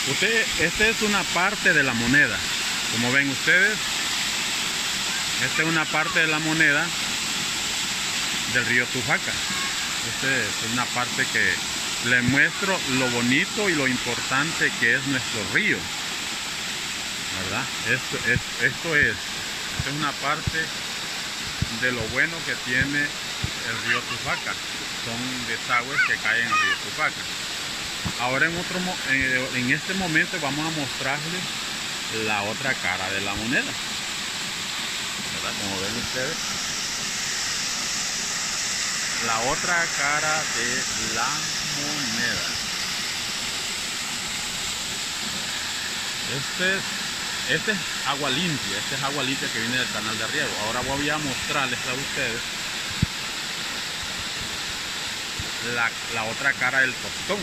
Esta es una parte de la moneda. Como ven ustedes, esta es una parte de la moneda del río Tufaca. Esta es una parte que les muestro lo bonito y lo importante que es nuestro río, ¿verdad? Esta es una parte de lo bueno que tiene el río Tufaca. Son desagües que caen al río Tufaca. Ahora en este momento vamos a mostrarles la otra cara de la moneda, ¿verdad? Como ven ustedes, la otra cara de la moneda. Este es agua limpia, que viene del canal de riego. Ahora voy a mostrarles a ustedes la otra cara del tostón.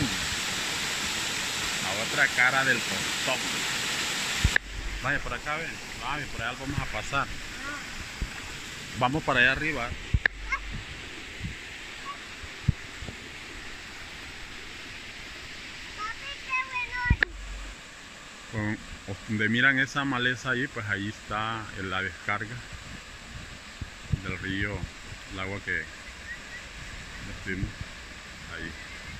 La otra cara del tostón. Vaya por acá, ven. Vaya, por allá vamos a pasar. Vamos para allá arriba. Donde miran esa maleza ahí, pues ahí está la descarga del río, el agua que vestimos ahí.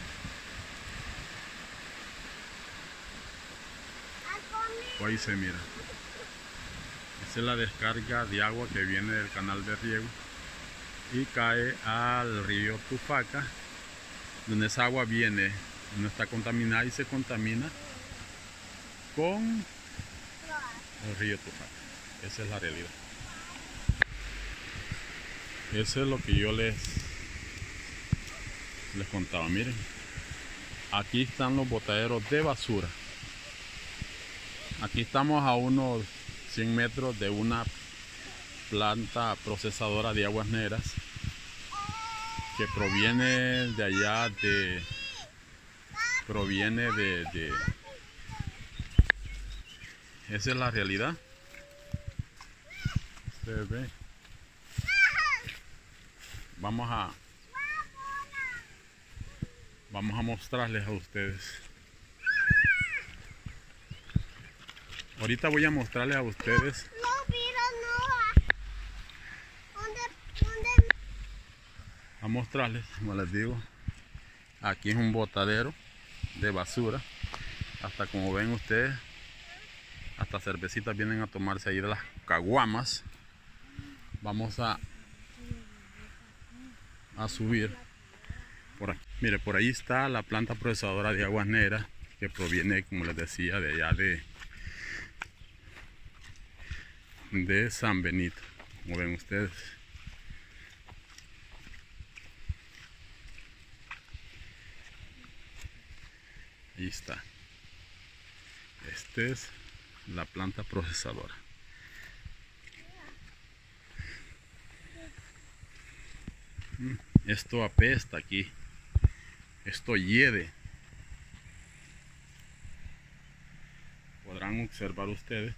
Ahí se mira. Esa es la descarga de agua que viene del canal de riego y cae al río Tufaca, donde esa agua viene, no está contaminada y se contamina con el río Tufaca. Esa es la realidad. Eso es lo que yo les contaba. Miren, aquí están los botaderos de basura. Aquí estamos a unos 100 metros de una planta procesadora de aguas negras que proviene de allá esa es la realidad. Ustedes ven. Vamos a mostrarles a ustedes. Ahorita voy a mostrarles a ustedes. A mostrarles, como les digo, aquí es un botadero de basura. Hasta como ven ustedes, hasta cervecitas vienen a tomarse ahí de las caguamas. Vamos a subir por aquí. Mire, por ahí está la planta procesadora de aguas negras que proviene, como les decía, de allá de San Benito, como ven ustedes. Ahí está. Esta es la planta procesadora. Esto apesta aquí. Esto hiede. Podrán observar ustedes.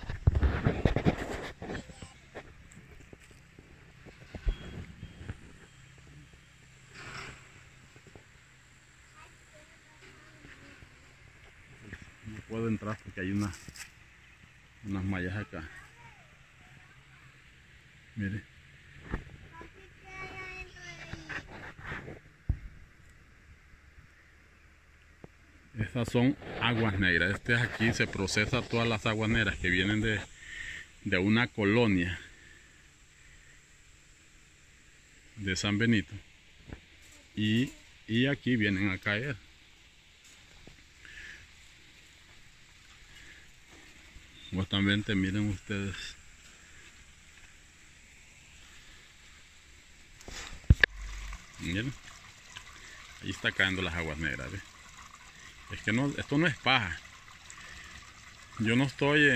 No puedo entrar porque hay unas mallas acá. Mire. Estas son aguas negras. Aquí se procesa todas las aguas negras que vienen de una colonia de San Benito. Y aquí vienen a caer. Justamente miren ustedes. Miren. Ahí está cayendo las aguas negras. ¿Ve? Es que no, esto no es paja. Yo no estoy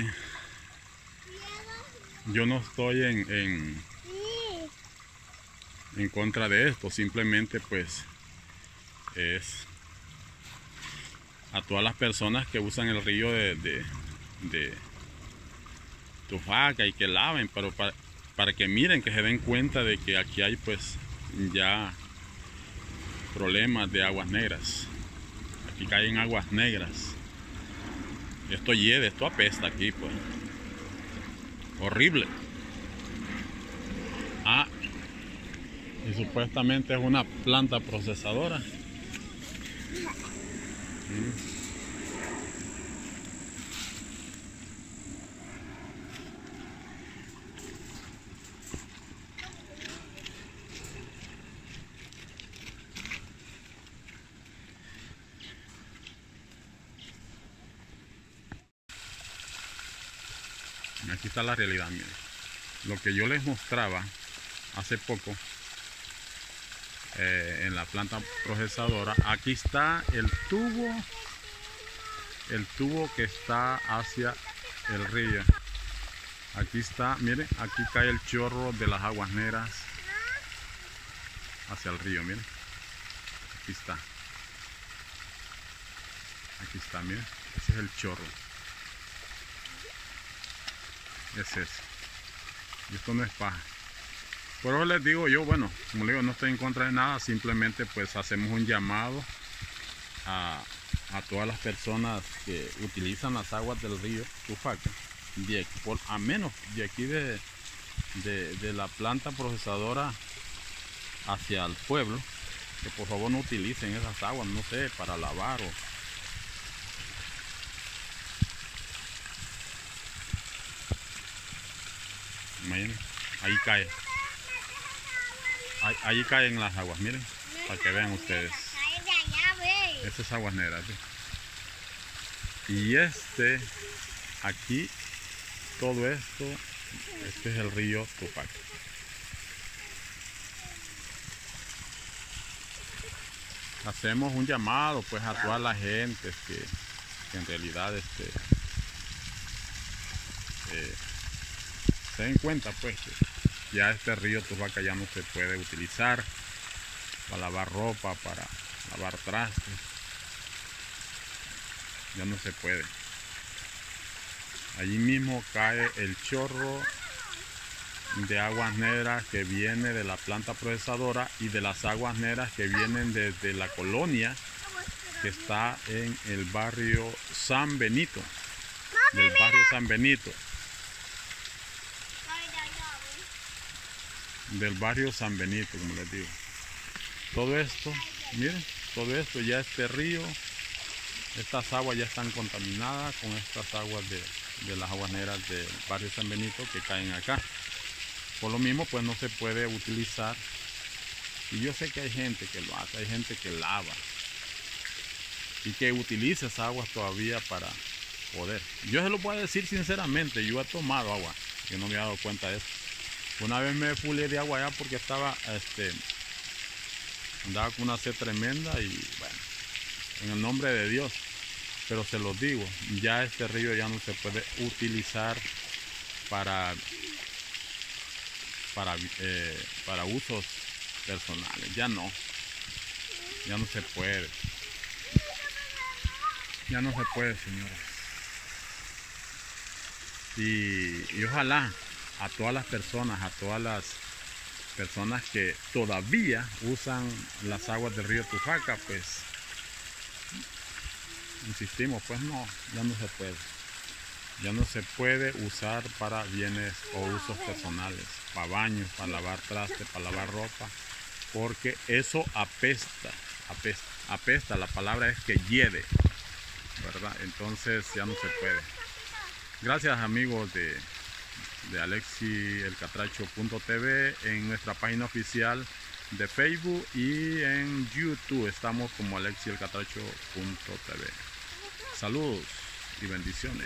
en contra de esto. Simplemente pues es a todas las personas que usan el río de Tufaca y que laven, pero para que miren, que se den cuenta de que aquí hay pues ya problemas de aguas negras. Aquí caen aguas negras Esto hiede, esto apesta aquí, pues. Horrible. Ah, y supuestamente es una planta procesadora. Aquí está la realidad, miren. Lo que yo les mostraba hace poco en la planta procesadora, aquí está el tubo que está hacia el río. Aquí está, miren, aquí cae el chorro de las aguas negras hacia el río, miren. Aquí está, miren, ese es el chorro. Es ese. Y esto no es paja. Por eso les digo yo, bueno, como les digo, no estoy en contra de nada, simplemente pues hacemos un llamado a todas las personas que utilizan las aguas del río Tufaca, a menos de aquí de la planta procesadora hacia el pueblo, que por favor no utilicen esas aguas, no sé, para lavar o... Miren, ahí cae. Ahí caen las aguas, miren, para que vean ustedes. Estas es aguas negras, ¿sí? Y aquí, todo esto, este es el río Tufaca. Hacemos un llamado pues a toda la gente que en realidad se den cuenta pues que ya este río Tufaca ya no se puede utilizar para lavar ropa, para lavar trastes, ya no se puede. Allí mismo cae el chorro de aguas negras que viene de la planta procesadora y de las aguas negras que vienen desde la colonia que está en el barrio San Benito, del barrio San Benito. Del barrio San Benito, como les digo. Todo esto, miren, todo esto, ya este río, estas aguas ya están contaminadas con estas aguas de las aguas negras del barrio San Benito que caen acá. Por lo mismo, pues no se puede utilizar. Y yo sé que hay gente que lo hace, hay gente que lava y que utiliza esas aguas todavía para poder. Yo se lo puedo decir sinceramente, yo he tomado agua, yo no me he dado cuenta de eso. Una vez me fulé de agua allá porque estaba, andaba con una sed tremenda y bueno, en el nombre de Dios, pero se los digo, ya este río ya no se puede utilizar para usos personales, ya no se puede, señores. Y ojalá a todas las personas que todavía usan las aguas del río Tufaca, pues insistimos, pues no, ya no se puede usar para bienes o usos personales, para baños, para lavar trastes, para lavar ropa, porque eso apesta, la palabra es que hiede, ¿verdad? Entonces ya no se puede. Gracias amigos de alexielcatracho.tv, en nuestra página oficial de Facebook y en YouTube estamos como alexielcatracho.tv. Saludos y bendiciones.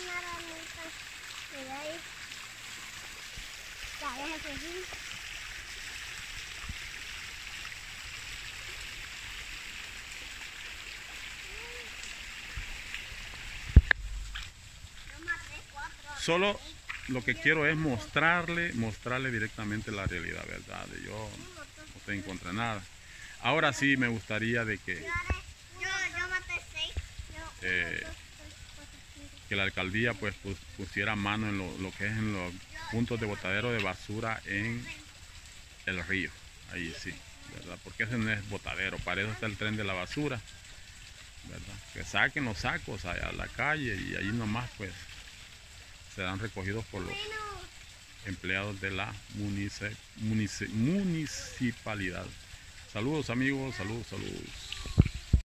Solo lo que quiero es mostrarle directamente la realidad, ¿verdad? Yo no estoy en contra de nada. Ahora sí me gustaría de que la alcaldía pues pusiera mano en lo que es en los puntos de botadero de basura en el río. Ahí sí, ¿verdad? Porque ese no es botadero, para eso está el tren de la basura, ¿verdad? que saquen los sacos allá a la calle y ahí nomás pues serán recogidos por los empleados de la municipalidad. Saludos amigos, saludos.